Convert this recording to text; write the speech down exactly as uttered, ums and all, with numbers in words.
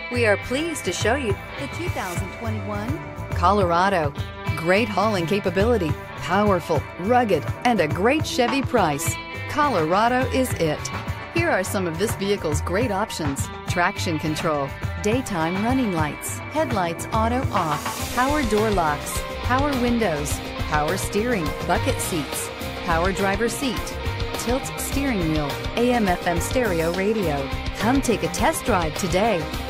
We are pleased to show you the two thousand twenty-one Colorado. Great hauling capability, powerful, rugged, and a great Chevy price. Colorado is it. Here are some of this vehicle's great options: traction control, daytime running lights, headlights auto off, power door locks, power windows, power steering, bucket seats, power driver seat, tilt steering wheel, A M F M stereo radio. Come take a test drive today.